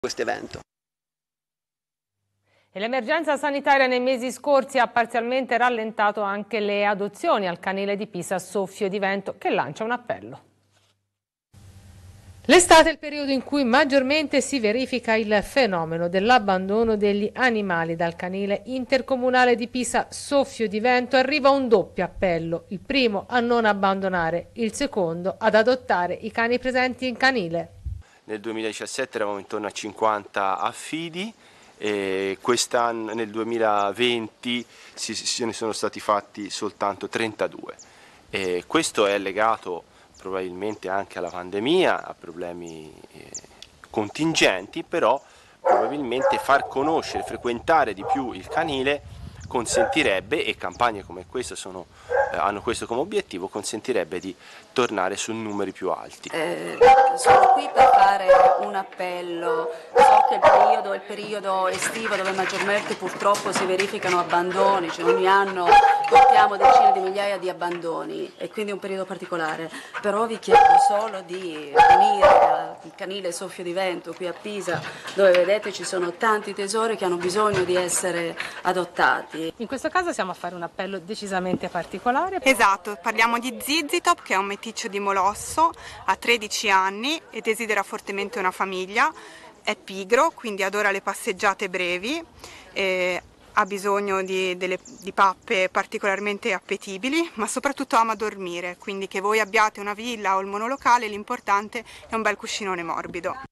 questo evento. E l'emergenza sanitaria nei mesi scorsi ha parzialmente rallentato anche le adozioni al canile di Pisa Soffio di Vento, che lancia un appello. L'estate è il periodo in cui maggiormente si verifica il fenomeno dell'abbandono degli animali. Dal canile intercomunale di Pisa Soffio di Vento arriva un doppio appello: il primo a non abbandonare, il secondo ad adottare i cani presenti in canile. Nel 2017 eravamo intorno a 50 affidi e quest'anno, nel 2020, se ne sono stati fatti soltanto 32. E questo è legato probabilmente anche alla pandemia, a problemi contingenti, però probabilmente far conoscere, frequentare di più il canile consentirebbe, e campagne come questa hanno questo come obiettivo, consentirebbe di tornare su numeri più alti. Sono qui per fare un appello. So che è il periodo estivo dove maggiormente purtroppo si verificano abbandoni, cioè ogni anno contiamo decine di migliaia di abbandoni e quindi è un periodo particolare, però vi chiedo solo di venire al canile Soffio di Vento qui a Pisa, dove vedete ci sono tanti tesori che hanno bisogno di essere adottati. In questo caso siamo a fare un appello decisamente particolare. Esatto, parliamo di Zizitop, che è un meticcio di Molosso, ha 13 anni e desidera fortemente una famiglia, è pigro, quindi adora le passeggiate brevi, ha bisogno di pappe particolarmente appetibili, ma soprattutto ama dormire, quindi che voi abbiate una villa o il monolocale, l'importante è un bel cuscinone morbido.